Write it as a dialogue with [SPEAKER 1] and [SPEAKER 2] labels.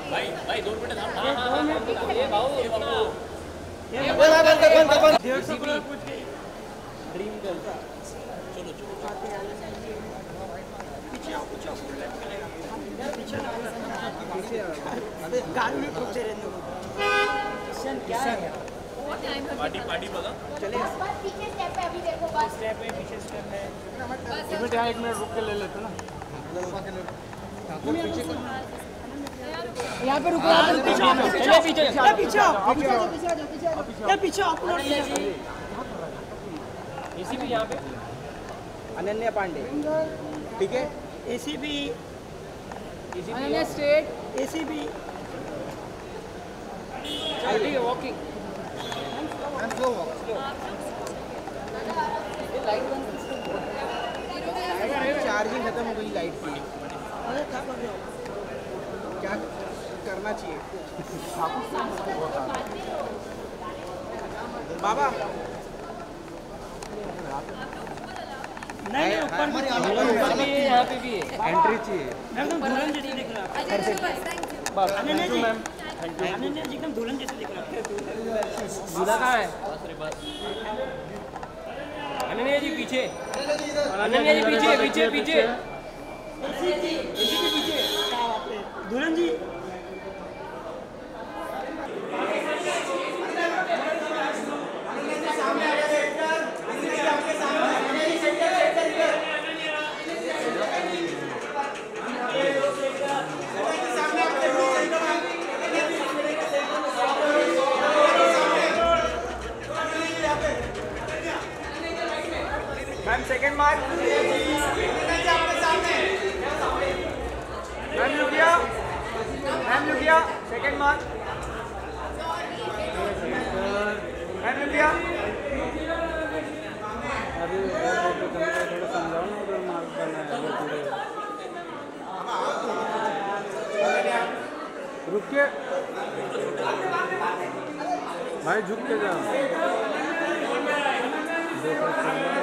[SPEAKER 1] भाई भाई 2 मिनट थाम। हां हां ये बाबू ये बाबू
[SPEAKER 2] ये बंद 150 करोड़ पूछ के ड्रीम गर्ल।
[SPEAKER 1] चलो चलो
[SPEAKER 2] पीछे आओ पीछे अबे गाड़ी में ठोकते रहने दो। किशन क्या है
[SPEAKER 1] पार्टी पार्टी बगा
[SPEAKER 2] चले
[SPEAKER 3] पीछे स्टेप पे अभी देखो बस
[SPEAKER 2] स्टेप है पीछे स्टेप है।
[SPEAKER 4] एक मिनट यहाँ 1 मिनट रुक के ले लेते ना।
[SPEAKER 2] यहाँ पे रुको पीछे पीछे पीछे पीछे
[SPEAKER 4] एसीपी यहाँ पे
[SPEAKER 2] अनन्या पांडे ठीक है। एसीपी
[SPEAKER 4] अनन्या स्टेट
[SPEAKER 2] एसीपी
[SPEAKER 4] चल ठीक है वॉकिंग
[SPEAKER 2] चार्जिंग खत्म हो गई लाइट की। क्या करना चाहिए बाबा? नहीं ऊपर
[SPEAKER 4] यहाँ पे भी है
[SPEAKER 1] एंट्री चाहिए
[SPEAKER 2] मैम दुल्हन जैसे दिख रहा है।
[SPEAKER 4] बस
[SPEAKER 2] अनन्या जी
[SPEAKER 4] मैम
[SPEAKER 2] अनन्या जी एकदम दुल्हन जैसे दिख रहा है।
[SPEAKER 4] दूल्हा कहाँ है? अनन्या जी पीछे अनन्या जी पीछे पीछे पीछे
[SPEAKER 2] पीछे दुल्हन जी मैम सेकंड मार्क मैम लुकिया सेकंड मार्क मैम लुकिया
[SPEAKER 4] अभी थोड़ा समझाओ ना उधर मार्क करना है। रुक के भाई झुक के जाओ।